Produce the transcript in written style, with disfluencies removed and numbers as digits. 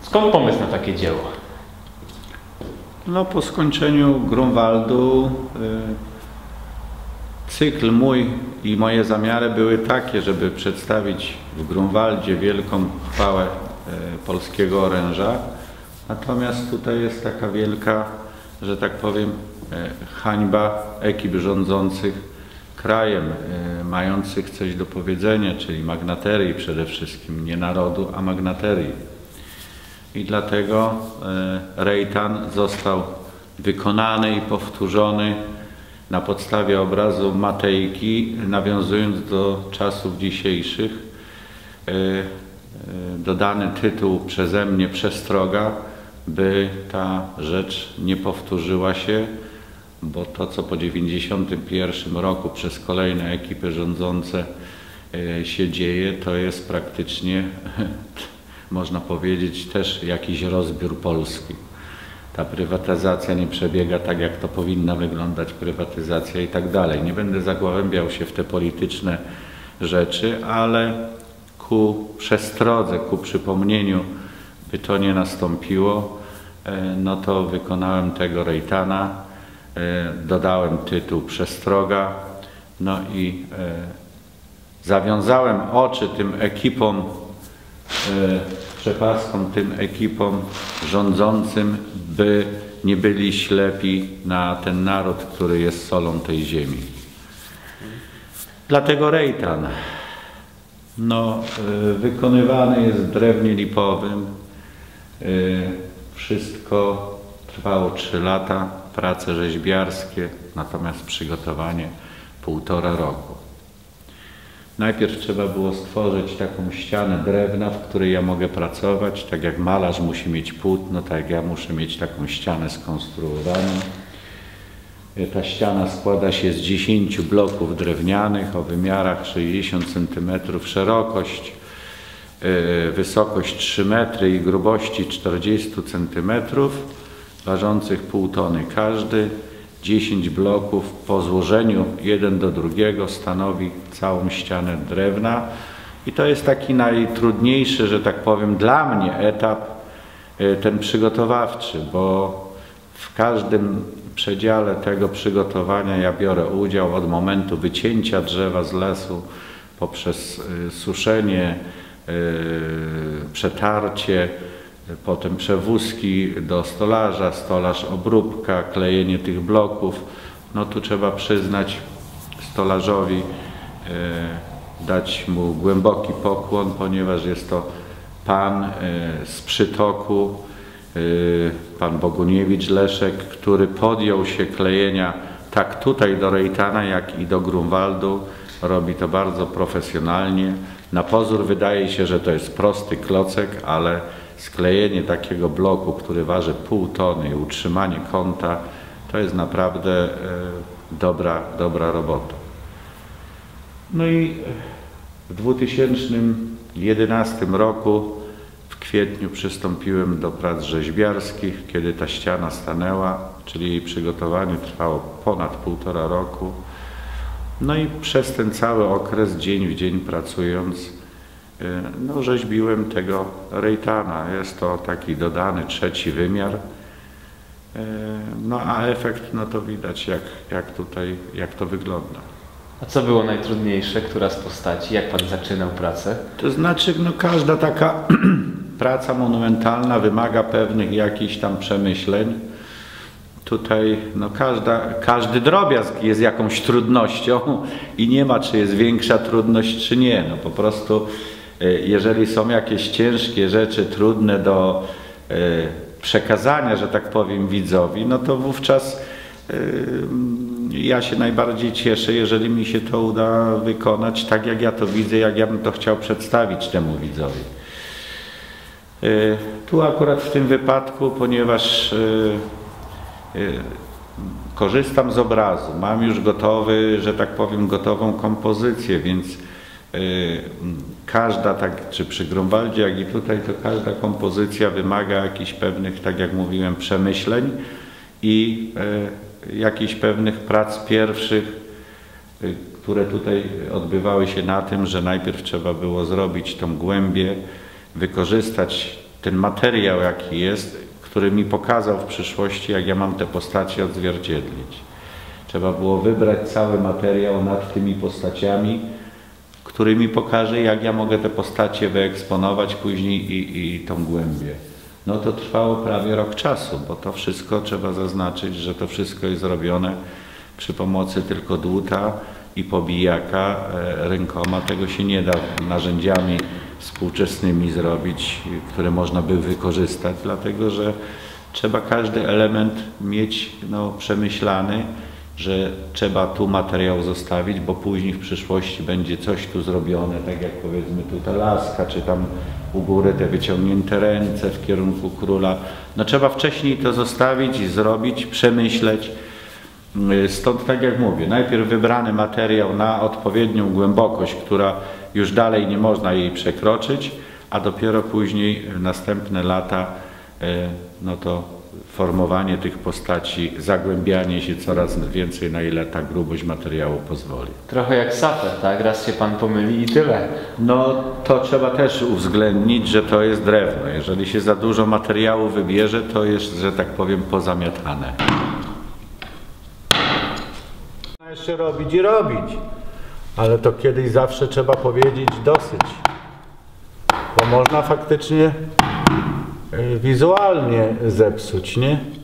Skąd pomysł na takie dzieło? No, po skończeniu Grunwaldu cykl mój i moje zamiary były takie, żeby przedstawić w Grunwaldzie wielką chwałę polskiego oręża. Natomiast tutaj jest taka wielka, że tak powiem, hańba ekip rządzących krajem, mających coś do powiedzenia, czyli magnaterii przede wszystkim, nie narodu, a magnaterii. I dlatego Rejtan został wykonany i powtórzony na podstawie obrazu Matejki, nawiązując do czasów dzisiejszych. Dodany tytuł przeze mnie przestroga, by ta rzecz nie powtórzyła się, bo to, co po 1991 roku przez kolejne ekipy rządzące się dzieje, to jest praktycznie, można powiedzieć, też jakiś rozbiór Polski. Ta prywatyzacja nie przebiega tak, jak to powinna wyglądać prywatyzacja i tak dalej. Nie będę zagłębiał się w te polityczne rzeczy, ale ku przestrodze, ku przypomnieniu, by to nie nastąpiło, no to wykonałem tego Rejtana, dodałem tytuł Przestroga, no i zawiązałem oczy tym ekipom, przepaskom, tym ekipom rządzącym, by nie byli ślepi na ten naród, który jest solą tej ziemi. Dlatego Rejtan, no, wykonywany jest w drewnie lipowym. Wszystko trwało 3 lata, prace rzeźbiarskie, natomiast przygotowanie 1,5 roku. Najpierw trzeba było stworzyć taką ścianę drewna, w której ja mogę pracować, tak jak malarz musi mieć płótno, tak jak ja muszę mieć taką ścianę skonstruowaną. Ta ściana składa się z 10 bloków drewnianych o wymiarach 60 cm szerokość, wysokość 3 metry i grubości 40 cm, ważących 0,5 tony każdy. 10 bloków po złożeniu jeden do drugiego stanowi całą ścianę drewna i to jest taki najtrudniejszy, że tak powiem, dla mnie etap, ten przygotowawczy, bo w każdym przedziale tego przygotowania ja biorę udział od momentu wycięcia drzewa z lesu poprzez suszenie, przetarcie, potem przewózki do stolarza, stolarz obróbka, klejenie tych bloków. No tu trzeba przyznać stolarzowi, dać mu głęboki pokłon, ponieważ jest to pan z Przytoku, pan Boguniewicz Leszek, który podjął się klejenia tak tutaj do Rejtana, jak i do Grunwaldu. Robi to bardzo profesjonalnie. Na pozór wydaje się, że to jest prosty klocek, ale sklejenie takiego bloku, który waży 0,5 tony i utrzymanie kąta, to jest naprawdę dobra robota. No i w 2011 roku w kwietniu przystąpiłem do prac rzeźbiarskich, kiedy ta ściana stanęła, czyli jej przygotowanie trwało ponad 1,5 roku. No i przez ten cały okres, dzień w dzień pracując, no, rzeźbiłem tego Rejtana. Jest to taki dodany 3. wymiar. No a efekt, no to widać jak to wygląda. A co było najtrudniejsze? Która z postaci? Jak pan zaczynał pracę? To znaczy, no każda taka praca monumentalna wymaga pewnych jakichś tam przemyśleń. Tutaj no każdy drobiazg jest jakąś trudnością i nie ma, czy jest większa trudność, czy nie. No po prostu jeżeli są jakieś ciężkie rzeczy, trudne do przekazania, że tak powiem, widzowi, no to wówczas ja się najbardziej cieszę, jeżeli mi się to uda wykonać tak, jak ja to widzę, jak ja bym to chciał przedstawić temu widzowi. Tu akurat w tym wypadku, ponieważ korzystam z obrazu, mam już gotowy, że tak powiem, gotową kompozycję, więc każda, tak czy przy Grunwaldzie, jak i tutaj, to każda kompozycja wymaga jakichś pewnych, tak jak mówiłem, przemyśleń i jakichś pewnych prac pierwszych, które tutaj odbywały się na tym, że najpierw trzeba było zrobić tą głębię, wykorzystać ten materiał jaki jest, który mi pokazał w przyszłości, jak ja mam te postacie odzwierciedlić. Trzeba było wybrać cały materiał nad tymi postaciami, który mi pokaże, jak ja mogę te postacie wyeksponować później i tą głębię. No to trwało prawie rok czasu, bo to wszystko trzeba zaznaczyć, że to wszystko jest robione przy pomocy tylko dłuta i pobijaka rękoma. Tego się nie da narzędziami współczesnymi zrobić, które można by wykorzystać, dlatego że trzeba każdy element mieć przemyślany, że trzeba tu materiał zostawić, bo później w przyszłości będzie coś tu zrobione, tak jak powiedzmy tu ta laska, czy tam u góry te wyciągnięte ręce w kierunku króla. No trzeba wcześniej to zostawić i zrobić, przemyśleć. Stąd tak jak mówię, najpierw wybrany materiał na odpowiednią głębokość, która już dalej nie można jej przekroczyć, a dopiero później następne lata, no to formowanie tych postaci, zagłębianie się coraz więcej, na ile ta grubość materiału pozwoli. Trochę jak saper, tak? Raz się pan pomyli i tyle. No to trzeba też uwzględnić, że to jest drewno. Jeżeli się za dużo materiału wybierze, to jest, że tak powiem, pozamiatane. Jeszcze robić i robić, ale to kiedyś zawsze trzeba powiedzieć dosyć, bo można faktycznie wizualnie zepsuć, nie?